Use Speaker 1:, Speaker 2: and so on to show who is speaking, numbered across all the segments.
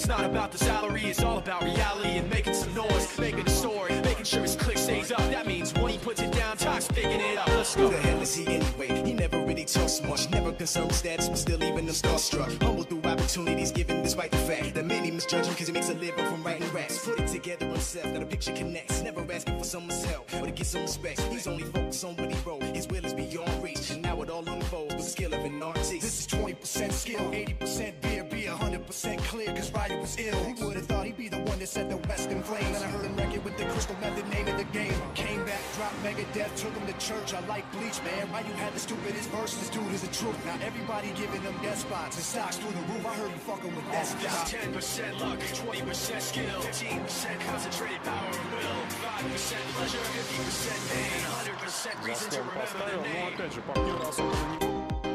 Speaker 1: not about the salary, it's all about reality and making some noise, making a story, making sure his click stays up. That means when he puts it down, Tox picking it up. Let's go.
Speaker 2: Who the hell is he anyway? He never really talks much, never concerned with status, but still even them starstruck. Humble through opportunities given despite the fact that many misjudge him cause he makes a living from writing raps. Put it together himself, that a picture connects, never asking for someone's help or to get some respect. He's only focused on what he wrote, his will is beyond reach, and now it all unfolds with the skill of an artist.
Speaker 3: This is 20% skill, 80% beer, be 100% clear, cause Ryder was ill. He would've thought he'd be the one that set the West in flames. And I heard him wreck it with the crystal method, name of the game. Came back, dropped Megadeth, took him to church. I like Bleach, man. Why you had the stupidest verses, dude, is the truth. Now everybody giving them death spots and stocks through the roof. I heard you fucking with that stuff.
Speaker 1: 10% luck, 20% skill, 15% concentrated power of will, 5% pleasure, 50% pain, 100% reason to remember the name.
Speaker 4: Опять же, партнер особо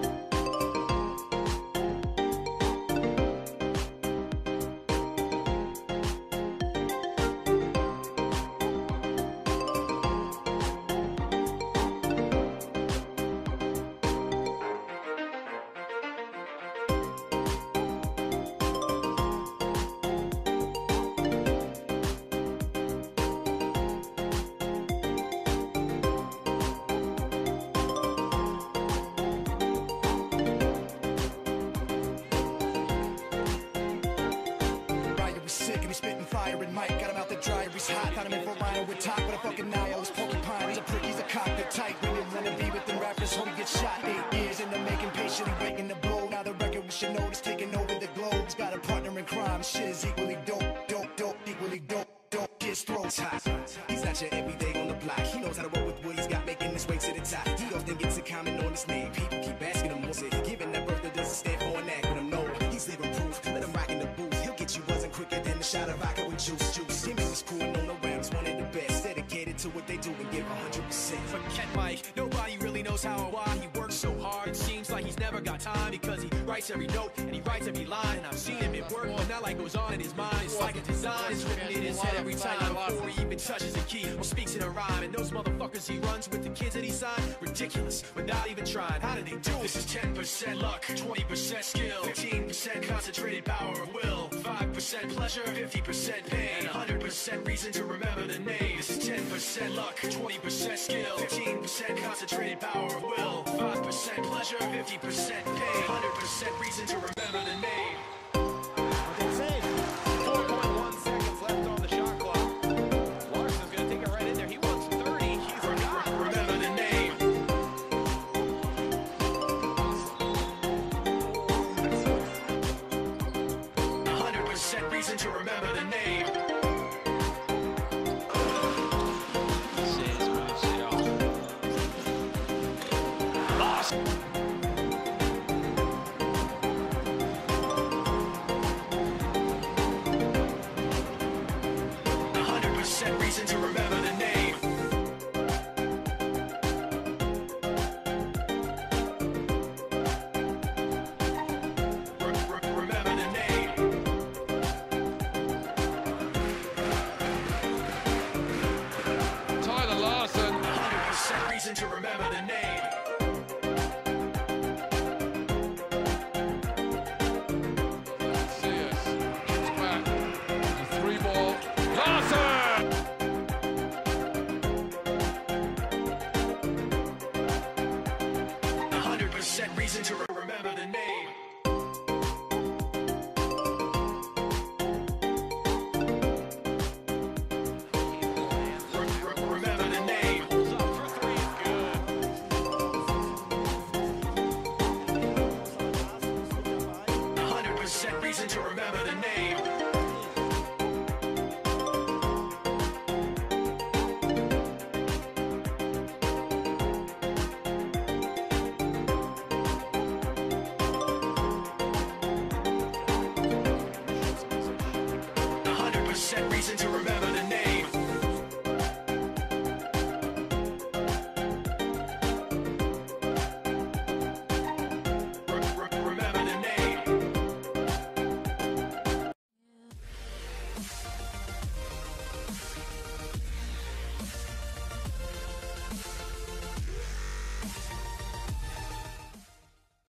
Speaker 3: Mike got him out the dryer, he's hot. Got him in for Rhino with top, but a fucking Nile is porcupine. He's a prick, he's a cop, they're tight. When you wanna be with them rappers, hope he gets shot. 8 years in the making, patiently waiting to blow. Now the record we should know is taking over the globe. He's got a partner in crime, shit is equally dope, equally dope. His throat's hot.
Speaker 2: He's not your everyday on the block. He knows how to roll with what he's got, making his way to the top. He often gets a comment on his name. People keep asking him, what's it? Given that birth that doesn't stand for an acronym, no. He's living proof, let him rock in the booth. He'll get you buzzing quicker than a shot of vodka with juice. Him and his crew and on the rounds, one of the best. Dedicated to what they do and give 100%.
Speaker 1: Forget Mike, nobody really knows how or why he works so hard. It seems like he's never got time because he writes every note and he writes every line. And I've seen him at work, but that light goes on in his mind. It's like a design, it's written in his head every time before he even touches a key or speaks in a rhyme. And those motherfuckers he runs with, the kids that he signed, ridiculous, without even trying. How did they do it? This is 10% luck, 20% skill, 15% concentrated power of will, 5% pleasure, 50% pain, 100% reason to remember the name. This is 10% luck, 20% skill, 15% concentrated power of will, 5% pleasure, 50% pain, 100% reason to remember the name. 4.1 seconds left on the shot clock. Larson's gonna take it right in there. He wants 30. He forgot. Remember the name. 100% reason to remember the name. Reason to remember the name. Remember the name.
Speaker 4: Tyler Larson.
Speaker 1: 100% reason to remember the name. Reason to remember the name. Remember the name. 100% reason to remember the name. Reason to remember the